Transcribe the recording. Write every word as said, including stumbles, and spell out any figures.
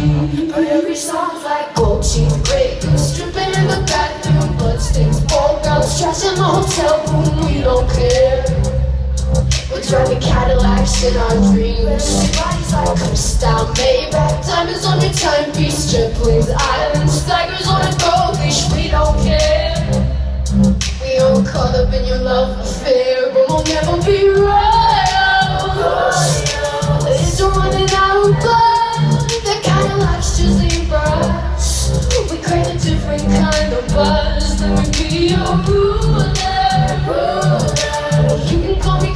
But every song's like gold chain, Grey Goose, stripping in the bathroom, bloodstains, ball gowns, trash in the hotel room. We don't care. We're driving Cadillacs in our dreams. Bodies like crystal, Maybach, diamonds on your timepiece, jet planes, islands, tigers on a gold leash. We don't care. We all caught up in your love affair, but we'll never be royal. It's running out of blood. The Cadillacs just ain't brass. We crave a different kind of buzz. Let me be your ruler, ruler. You can call me